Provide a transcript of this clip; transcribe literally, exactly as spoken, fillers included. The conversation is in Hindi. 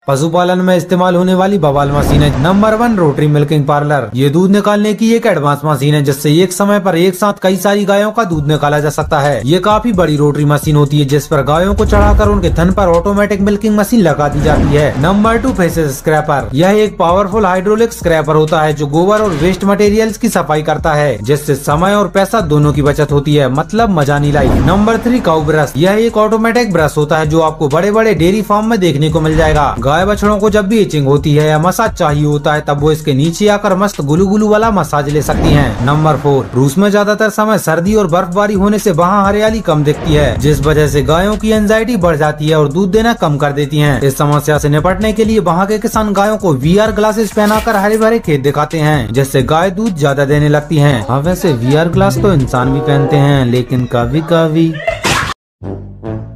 पशुपालन में इस्तेमाल होने वाली बवाल मशीन है। Number one, rotary milking parlour. ये दूध निकालने की एक एडवांस मशीन है जिससे एक समय पर एक साथ कई सारी गायों का दूध निकाला जा सकता है। ये काफी बड़ी रोटरी मशीन होती है जिस पर गायों को चढ़ाकर उनके थन पर ऑटोमेटिक मिल्किंग मशीन लगा दी जाती है। Number two, faeces scraper. यह एक पावरफुल हाइड्रोलिक स्क्रैपर होता है जो गोबर और वेस्ट मटेरियल्स की सफाई करता है जिससे समय और पैसा दोनों की बचत होती है, मतलब मजा नहीं लाई। Number three, cow brush. यह एक ऑटोमेटिक ब्रश होता है जो आपको बड़े बड़े डेयरी फार्म में देखने को मिल जाएगा। गाय बछड़ों को जब भी इचिंग होती है या मसाज चाहिए होता है तब वो इसके नीचे आकर मस्त गुलू गुलू वाला मसाज ले सकती हैं। नंबर फोर, रूस में ज्यादातर समय सर्दी और बर्फबारी होने से वहाँ हरियाली कम दिखती है जिस वजह से गायों की एंजाइटी बढ़ जाती है और दूध देना कम कर देती हैं। इस समस्या से निपटने के लिए वहाँ के किसान गायों को वी आर ग्लासेस पहनाकर हरे भरे खेत दिखाते हैं जिससे गाय दूध ज्यादा देने लगती है। अब वैसे वी आर ग्लास तो इंसान भी पहनते हैं लेकिन कभी कभी